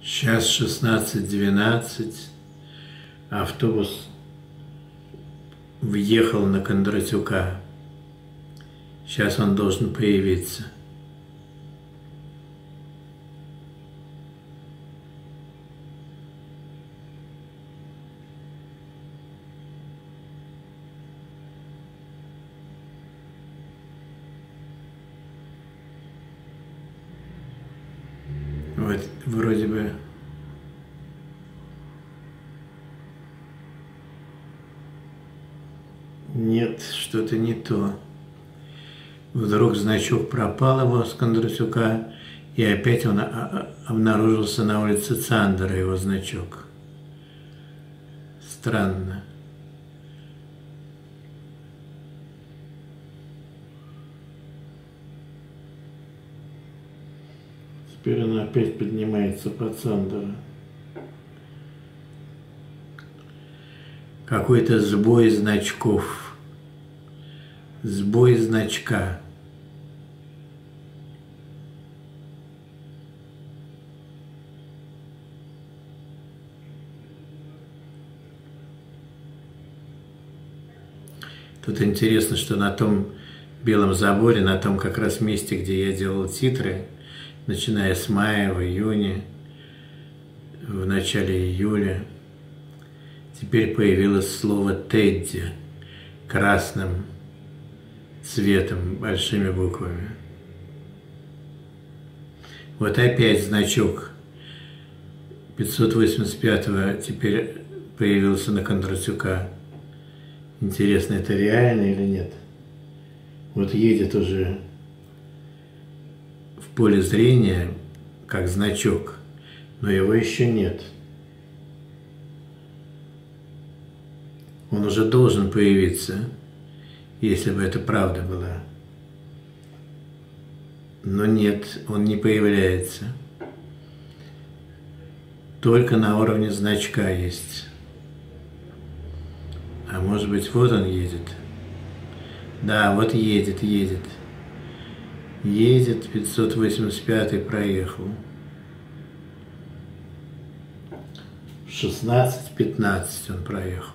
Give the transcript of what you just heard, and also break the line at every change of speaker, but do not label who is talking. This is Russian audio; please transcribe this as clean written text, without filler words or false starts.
Сейчас 16:12. Автобус въехал на Кондратюка. Сейчас он должен появиться. Вот, вроде бы нет, что-то не то. Вдруг значок пропал его с Кондратюка, и опять он обнаружился на улице Цандера, его значок. Странно. Теперь он опять поднимается по Цандера. Какой-то сбой значков. Сбой значка. Тут интересно, что на том белом заборе, на том как раз месте, где я делал титры, начиная с мая, в июне, в начале июля, теперь появилось слово «Тедди» красным цветом, большими буквами. Вот опять значок 585-го теперь появился на Кондратюка. Интересно, это реально или нет? Вот едет уже в поле зрения как значок, но его еще нет. Он уже должен появиться, если бы это правда была. Но нет, он не появляется. Только на уровне значка есть. А может быть, вот он едет. Да, вот едет. Едет, 585-й проехал. 16:15 он проехал.